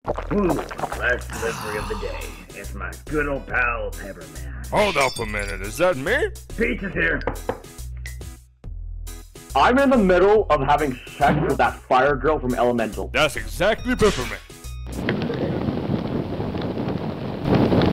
Ooh, last delivery of the day. It's my good old pal, Pepperman. Hold up a minute, is that me? Pizza's here. I'm in the middle of having sex with that fire girl from Elemental. That's exactly Pepperman.